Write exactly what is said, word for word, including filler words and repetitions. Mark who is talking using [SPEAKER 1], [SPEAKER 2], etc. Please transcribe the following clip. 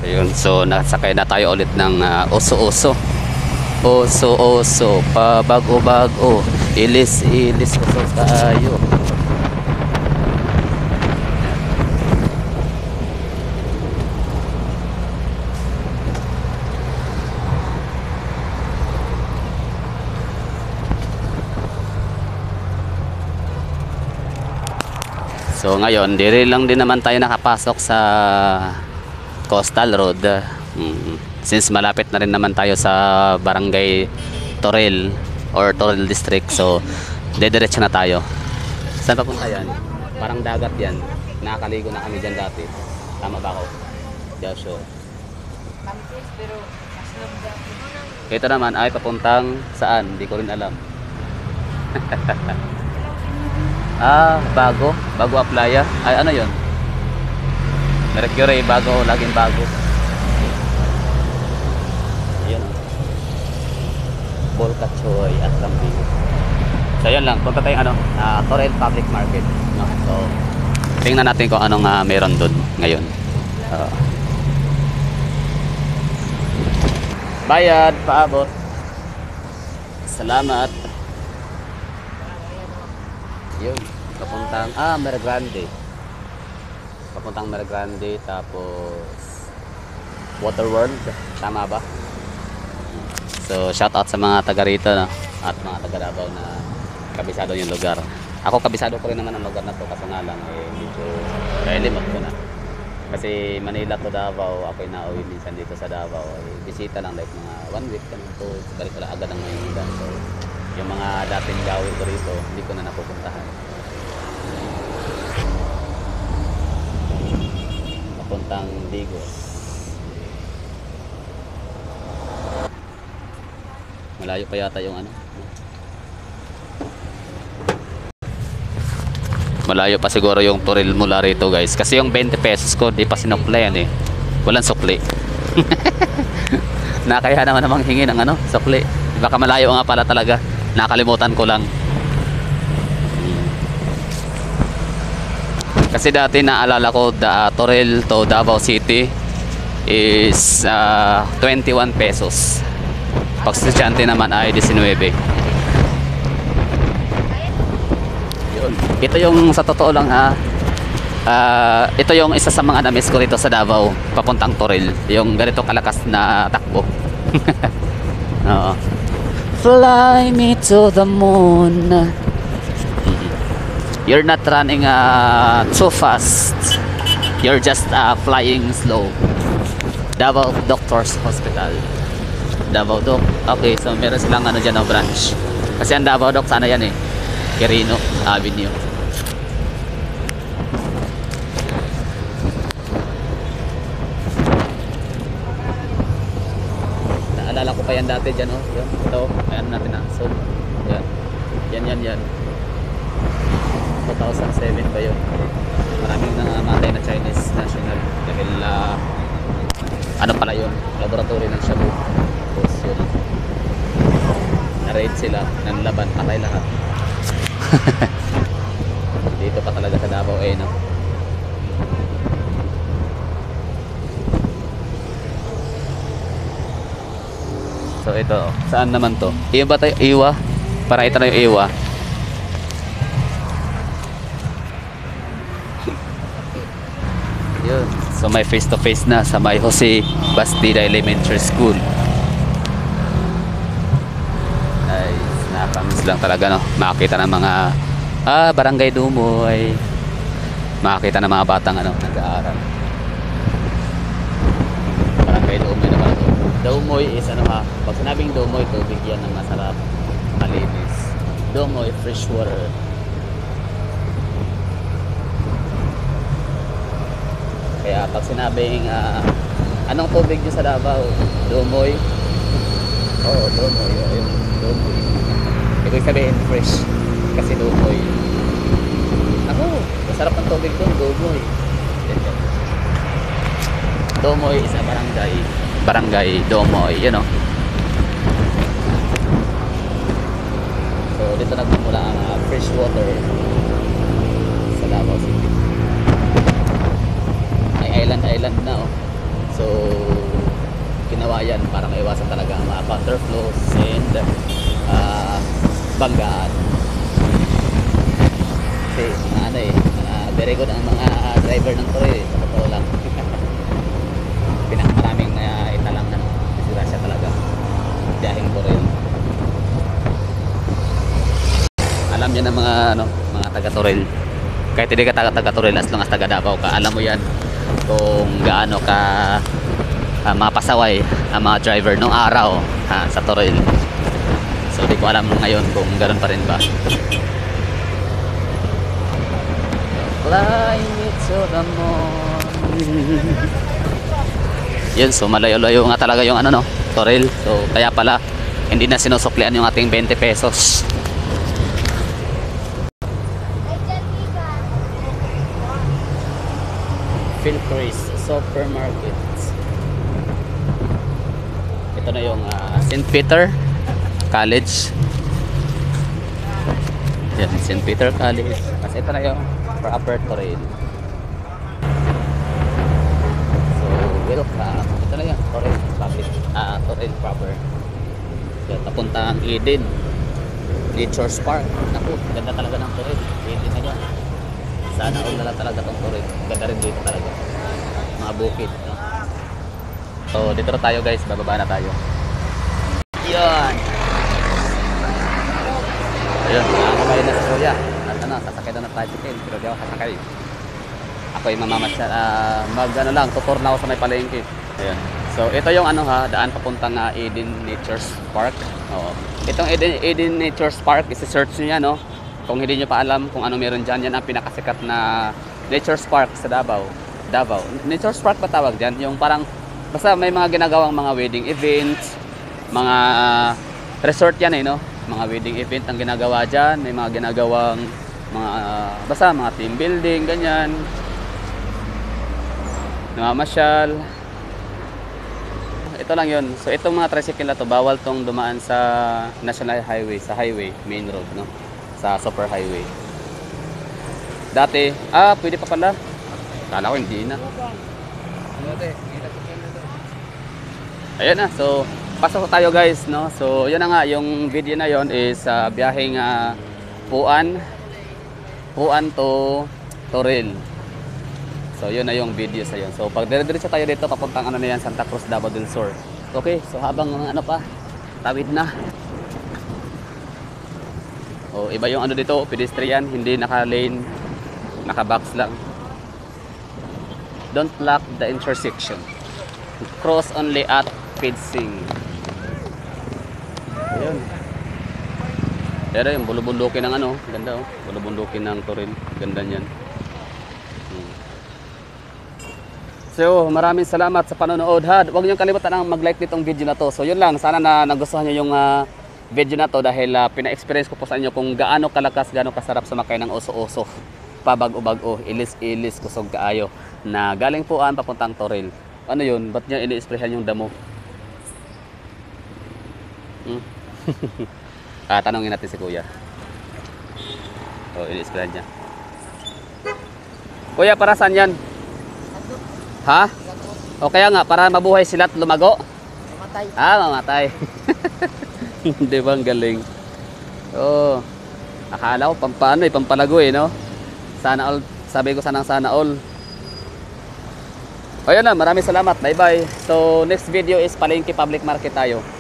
[SPEAKER 1] Ayun, so nasakay na tayo ulit ng uh, oso-oso. Oso-oso, pabago-bago, ilis-ilis oso tayo. So ngayon, dire lang din naman tayo nakapasok sa Coastal Road. Mm. Since malapit na rin naman tayo sa Barangay Toril or Toril District. So, dediretso na tayo. Saan papunta yan? Parang dagat yan. Nakakaligo na kami dyan dati. Tama ba ako? Joshua. Ito naman ay papuntang saan? Hindi ko rin alam. Ah, bago. Bago Aplaya. Ay, ano yun? Mercury, bago. Laging bago. Ayan. Bolkachoy at Lambing. So, yan lang. Punta tayong ano, uh, Toril Public Market. No? So, tingnan natin kung anong uh, meron doon ngayon. Uh, bayad, paabot. Salamat. Yun, papuntang ah Mer Grande. Papuntang Mer Grande, tapos Water World, tama ba? So shout out sa mga taga rito, no? At mga taga Davao na kabisado yung lugar. Ako kabisado ko rin naman ang lugar na to, kasi nga lang eh medyo relimot ko na. Kasi Manila to Davao, ako'y nauwi minsan dito sa Davao. Eh, bisita lang like mga one week ka to, balik ko lang agad ang Maynila. So yung mga dating gawin ko rito, hindi ko na napupuntahan. Papuntang Digos. Malayo pa yata yung ano. Malayo pa siguro yung Toril mula rito, guys. Kasi yung twenty pesos ko, di pa sinukli yan eh. Walang sukli. Nakaya naman namang hingi ng ano, sukli. Baka malayo nga pala talaga. Nakalimutan ko lang. Kasi dati naalala ko da, uh, Toril to Davao City is uh, twenty-one pesos. Pag estudyante naman ay nineteen. Yun. Ito yung sa totoo lang ha. Uh, ito yung isa sa mga na-miss ko rito sa Davao papuntang Toril. Yung ganito kalakas na takbo. Oo. Fly me to the moon. You're not running uh, too fast. You're just uh, flying slow. Davao Doctors Hospital. Davao Doc. Okay, so meron silang ano dyan, no, branch. Kasi ang Davao Doc sana yan eh, Quirino Avenue. Naalala ko pa yan dati dyan, oh. Yan, ito, ayan natin na. So, yan. Yan, yan, yan. two thousand seven ba yun? Maraming nangamatay na Chinese national dahil uh, ano pala yun? Laboratory ng Shabu. Tapos yun, na-raid sila, nanlaban, patay lahat. Dito pa talaga sa Davao eh, no? So ito, saan naman to? Iwa ba tayo? Iwa? Para ito na yung Iwa. Yun. So may face to face na sa may Jose Bastida Elementary School. Nice. Nakakamiss lang talaga, no? Makakita ng mga ah, Barangay Dumoy. Makakita ng mga batang ano, nag-aaral. Barangay Dumoy naman. Dumoy is ano ha, pag sinabing Dumoy, tubig yan ng masarap, malinis. Dumoy, fresh water. Kaya pag sinabing uh, anong tubig nyo sa Davao? Dumoy? Oo, oh, Dumoy. Ayun, Dumoy. Ibig sabihin fresh. Kasi Dumoy. Ako, masarap ng tubig doon, Dumoy. Dumoy is a barangay. Barangay Dumoy, you know. So dito nagmumula ang uh, fresh water sa Davao City. Ay island island na, oh. So ginawa yan para maiwasan talaga ang mga counterflows and uh, banggaan. Kasi mga ano eh, uh, very good ang mga driver ng Toril, sa totoo lang. Pinakamaraming uh, italang ano, disgrasya talaga biyaheng Toril. Alam niya ng mga ano, mga taga Toril. Kahit hindi ka taga taga Toril, as long as taga Davao ka, alam mo yan kung gaano ka uh, mapasaway ang mga driver nung araw ha, sa Toril. So di ko alam ngayon kung ganoon pa rin ba. Flying it to the moon. Yun, so malayo-layo nga talaga yung ano no, Toril. So kaya pala hindi na sinusuklian yung ating twenty pesos. Philcris Supermarket. Ito na yung uh, Saint Peter College. Yan, Saint Peter College. Kasi ito na yung proper Toril. So, welcome. Ito na yung Toril Public. Ah, Toril proper. Yan, napunta ang Eden Nature's Park. Naku, ganda talaga ng Toril. Eden na yan. Sana all na lang talaga itong Toril. Ganda rin dito talaga. Mga bukid. No? So, dito na tayo guys. Bababa na tayo. Yan. Ayun, nakakabay na sa kuya. At ano, sasakay na ng tricycle. Pero di ako sasakay. Ako yung mamamasya. Uh, mag ano lang, tutor na ako sa may palengke. Ayun. So, ito yung ano ha, daan papuntang uh, Eden Nature's Park. Oo. Itong Eden, Eden Nature's Park, isi-search nyo yan, no? Kung hindi nyo pa alam kung ano meron dyan, yan ang pinakasikat na Nature's Park sa Davao. Davao. Nature's Park ba tawag dyan? Yung parang, basta may mga ginagawang mga wedding events, mga uh, resort yan eh, no? Mga wedding event ang ginagawa dyan. May mga ginagawang, mga, uh, basta mga team building, ganyan. Namamasyal. Ito lang yun. So, itong mga tricycle na to, bawal tong dumaan sa National Highway, sa highway, main road, no? Sa super highway. Dati, ah, pwede pa pala. Kala ko hindi na. Ayan na, so pasok tayo guys, no? So yun na nga, yung video na yon is uh, biyaheng uh, Puan Puan to Toril. So yun na yung video sa yun. So pag dire-diretso tayo dito papuntang ano na yan, Santa Cruz, Davao del Sur. Okay, so habang ano pa, tawid na. O iba yung ano dito, pedestrian, hindi naka-lane, naka-box lang. Don't block the intersection. Cross only at fencing. Ayun. Pero yung bulubundukin ng ano, ganda oh. Bulubundukin ng Toril, ganda niyan. Hmm. So, maraming salamat sa panonood ha. Huwag niyo kalimutan ang mag-like nitong video na to. So, yun lang, sana na nagustuhan niyo yung uh, video na to dahil uh, pina-experience ko po sa inyo kung gaano kalakas, gaano kasarap sumakay ng oso-oso. Pabag-o-bag-o, ilis-ilis, kusog kaayo na galing Puan papuntang Toril. Ano yun? Ba't niya ini-expression yung damo? Hmm? ah, tanongin natin si Kuya. O, ini-expression niya. Kuya, para saan yan? Ha? O kaya nga, para mabuhay sila at lumago?
[SPEAKER 2] Mamatay.
[SPEAKER 1] Ah, mamatay. Hindi ba ang galing? Oo. Akala ko pampano eh, pampalago eh, no? Sana all, sabi ko sanang sana all. O yun na, maraming salamat. Bye bye. So next video is palengke public market tayo.